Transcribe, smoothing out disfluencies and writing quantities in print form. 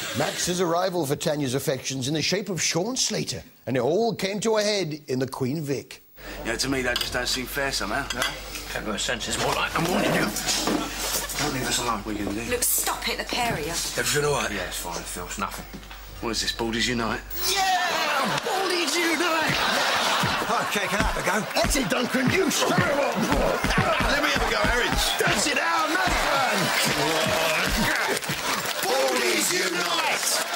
Max's arrival for Tanya's affections in the shape of Sean Slater, and it all came to a head in the Queen Vic. You know, to me, that just don't seem fair somehow. No? Common sense is more like I'm warning you. Don't leave us alone. What are you going to do? Look, stop it, the pair of you. Everything all right? Yeah, it's fine. It feels nothing. What is this, Baldies Unite? Yeah! Baldies Unite! OK, can I have a go? That's it, Duncan. You stir him up. Let me have a go, Harry. That's it, our man! Baldies Unite!